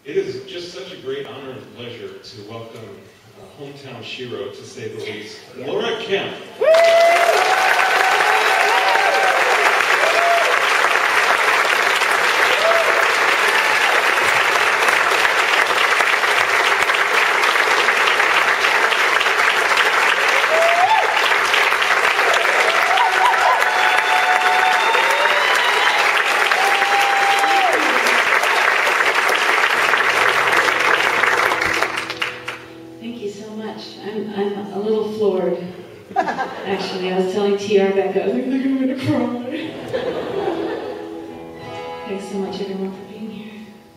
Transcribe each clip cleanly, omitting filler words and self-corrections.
It is just such a great honor and pleasure to welcome hometown Shiro, to say the least, Laura Kemp. I'm a little floored. Actually, I was telling TR back up, I think I'm going to cry. Thanks so much, everyone, for being here.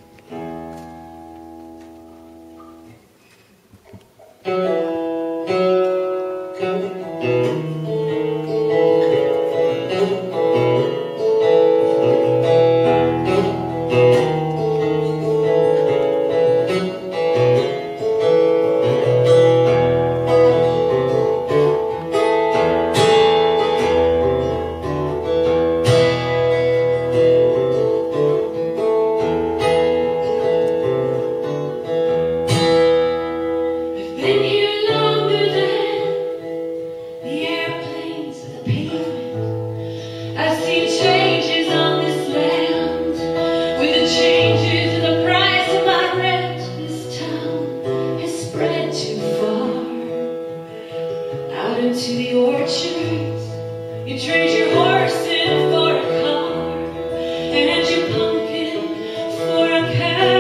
To the orchard, you trade your horse in for a car, and your pumpkin for a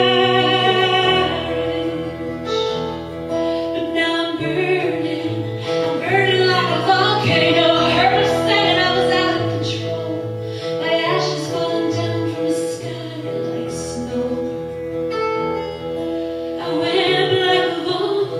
carriage. But now I'm burning like a volcano. I heard her saying I was out of control. My ashes falling down from the sky like snow. I went like a volcano.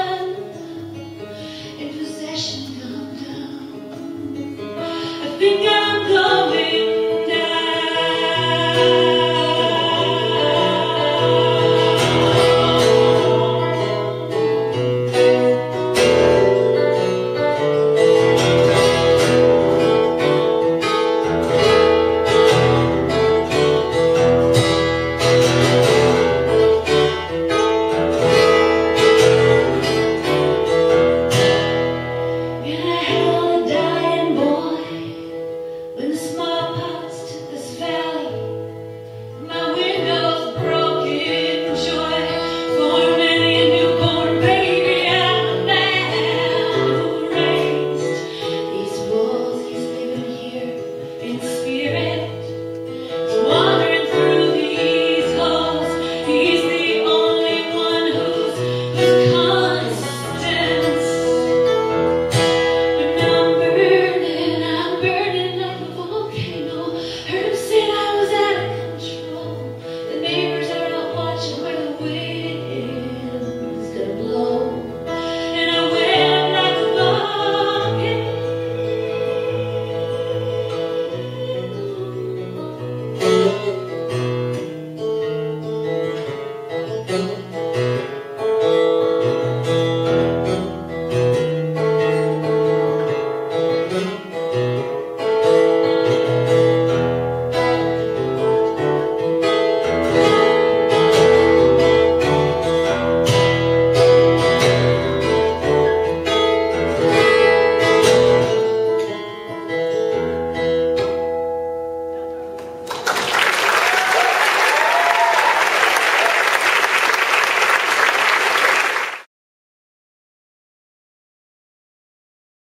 Think